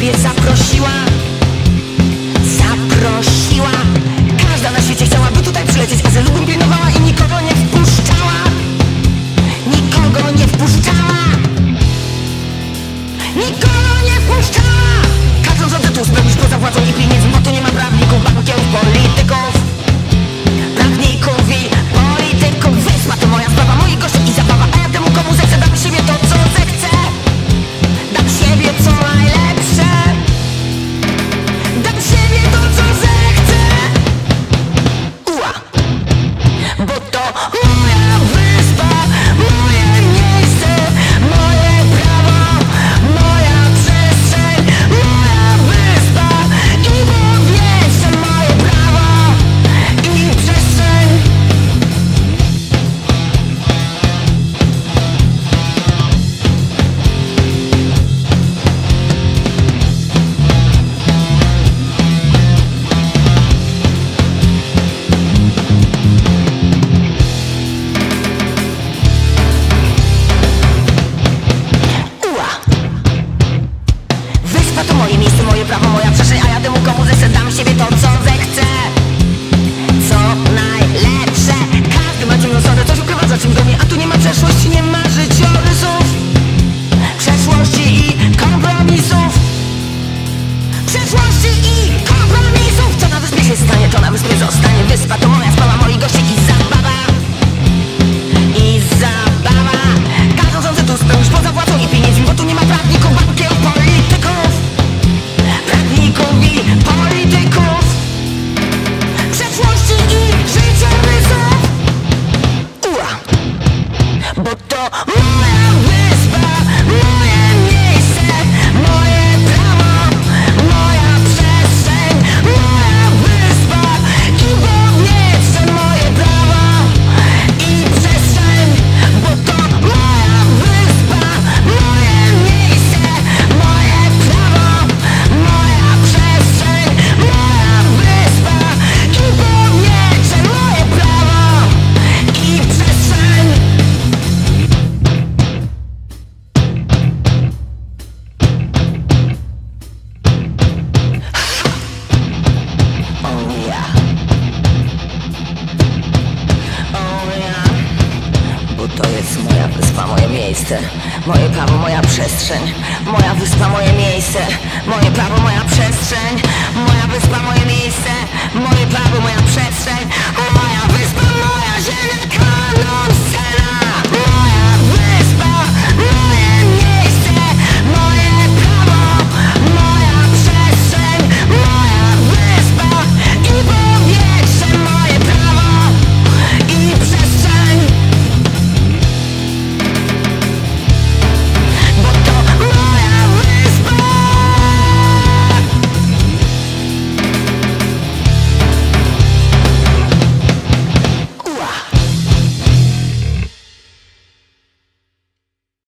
siebie zaprosiła. Każda na świecie chciałaby tutaj przylecieć, a zalubą pilnowała i nikogo nie wpuszczała. Każdą rządzę tu spełnisz poza władzą i pieniędzmi, bo tu nie ma prawników, bankier, polityków. Wyspa to moja sprawa, moi goście i zabawa, a ja temu komu zechcę dam siebie to, co zechcę. Dam siebie co najlepsze. Dam siebie to, co zechcę. Bo to moja wyspa, moje miejsce, moje prawo, moja przestrzeń, moja wyspa i powietrze, moje prawo i przestrzeń. Wyspa to moje miejsce, moje prawo, moja przestrzeń, a ja temu komu zechcę dam siebie to, co zechcę. Co najlepsze. Każdy ma ciemną stronę, coś ukrywa za czym goni, a tu nie ma przeszłości, nie ma życiorysów, przeszłości i kompromisów. Co na wyspie się stanie, to na wyspie zostanie. Wyspa to moja sprawa, moi goście i zabawa. Każdą rządzę tu spełnisz poza władzą i pieniędzmi, bo tu nie ma prawników, bankier, polityków. Przeszłości i życiorysów. Bo to moja wyspa, moje miejsce, moje prawo, moja przestrzeń, moja wyspa i powietrze, moje prawo i przestrzeń. Bo to moja wyspa, moje miejsce, moje prawo, moja przestrzeń, moja wyspa i powietrze, moje prawo i przestrzeń. Bo to jest moja wyspa, moje miejsce, moje prawo, moja przestrzeń, moja wyspa, moje miejsce, moje prawo, moja przestrzeń, moja wyspa, moje miejsce, moje prawo, moja przestrzeń, moja wyspa, moja ziemia.